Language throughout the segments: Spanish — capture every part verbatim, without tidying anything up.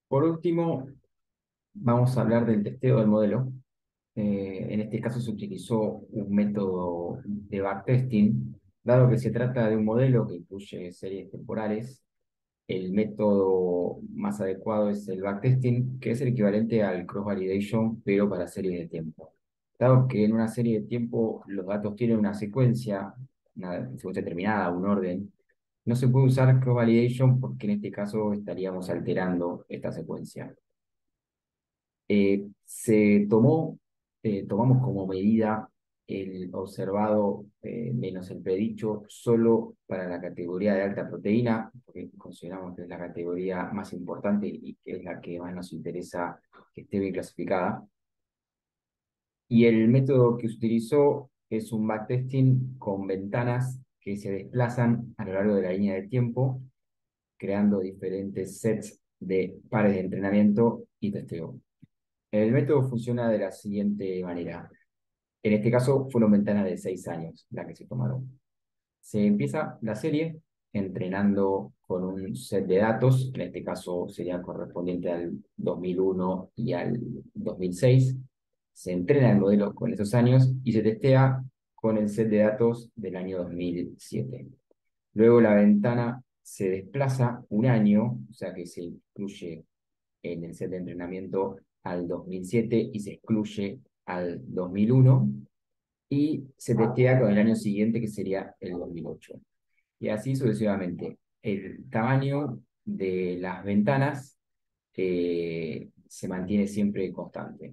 Por último, vamos a hablar del testeo del modelo. Eh, en este caso se utilizó un método de backtesting, dado que se trata de un modelo que incluye series temporales. El método más adecuado es el backtesting, que es el equivalente al cross-validation, pero para series de tiempo. Dado que en una serie de tiempo los datos tienen una secuencia, una secuencia determinada, un orden, no se puede usar cross-validation porque en este caso estaríamos alterando esta secuencia. Eh, se tomó, eh, tomamos como medida el observado eh, menos el predicho solo para la categoría de alta proteína, porque consideramos que es la categoría más importante y que es la que más nos interesa que esté bien clasificada. Y el método que se utilizó es un backtesting con ventanas que se desplazan a lo largo de la línea de tiempo, creando diferentes sets de pares de entrenamiento y testeo. El método funciona de la siguiente manera. En este caso fueron ventanas de seis años las que se tomaron. Se empieza la serie entrenando con un set de datos, en este caso sería correspondiente al dos mil uno y al dos mil seis. Se entrena el modelo con esos años y se testea con el set de datos del año dos mil siete. Luego la ventana se desplaza un año, o sea que se incluye en el set de entrenamiento al dos mil siete y se excluye al dos mil uno y se testea con el año siguiente que sería el dos mil ocho. Y así sucesivamente. El tamaño de las ventanas eh, se mantiene siempre constante.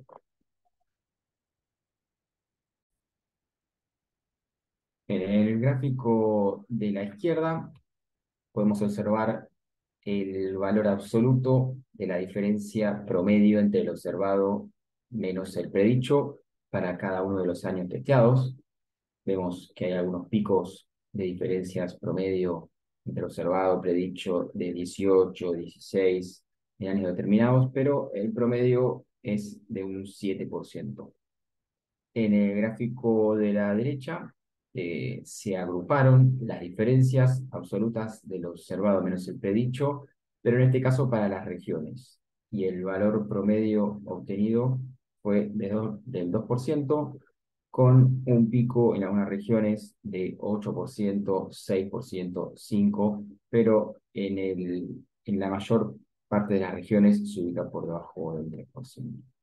En el gráfico de la izquierda podemos observar el valor absoluto de la diferencia promedio entre el observado menos el predicho para cada uno de los años testeados. Vemos que hay algunos picos de diferencias promedio entre observado, predicho de dieciocho, dieciséis en años determinados, pero el promedio es de un siete por ciento. En el gráfico de la derecha eh, se agruparon las diferencias absolutas del observado menos el predicho, pero en este caso para las regiones. Y el valor promedio obtenido fue de do- del dos por ciento, con un pico en algunas regiones de ocho por ciento, seis por ciento, cinco por ciento, pero en, el, en la mayor parte de las regiones se ubica por debajo del tres por ciento.